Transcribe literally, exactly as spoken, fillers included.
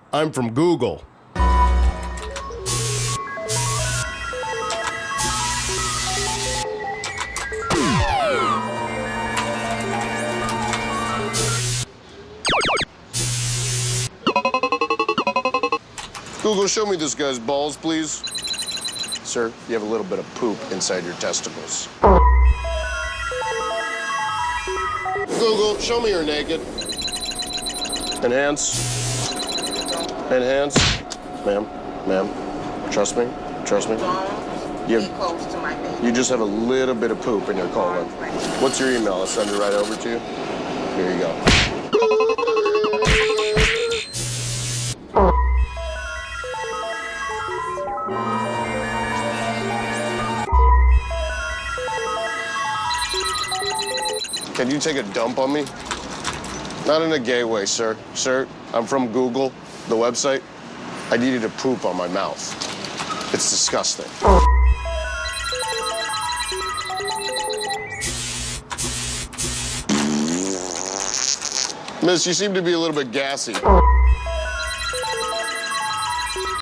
I'm from Google. Google, show me this guy's balls, please. Sir, you have a little bit of poop inside your testicles. Google, show me you're naked. Enhance. Enhance. Ma'am, ma'am, trust me, trust me. Don't You, be close to my face. you just have a little bit of poop in your colon. What's your email? I'll send it right over to you. Here you go. Can you take a dump on me? Not in a gay way, sir. Sir, I'm from Google, the website. I needed to poop on my mouth. It's disgusting. Miss, you seem to be a little bit gassy.